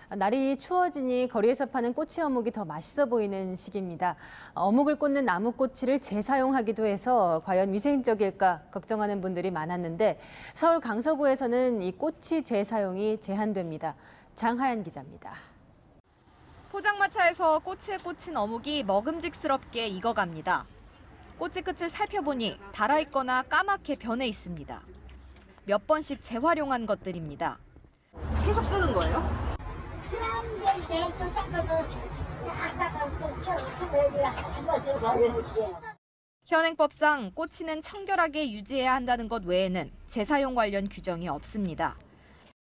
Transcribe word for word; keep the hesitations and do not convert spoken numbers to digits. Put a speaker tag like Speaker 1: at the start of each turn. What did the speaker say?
Speaker 1: 날이 추워지니 거리에서 파는 꼬치 어묵이 더 맛있어 보이는 시기입니다. 어묵을 꽂는 나무꼬치를 재사용하기도 해서 과연 위생적일까 걱정하는 분들이 많았는데 서울 강서구에서는 이 꼬치 재사용이 제한됩니다. 장하연 기자입니다.
Speaker 2: 포장마차에서 꼬치에 꽂힌 어묵이 먹음직스럽게 익어갑니다. 꼬치 끝을 살펴보니 달아있거나 까맣게 변해 있습니다. 몇 번씩 재활용한 것들입니다. 계속 쓰는 거예요? 현행법상 꼬치는 청결하게 유지해야 한다는 것 외에는 재사용 관련 규정이 없습니다.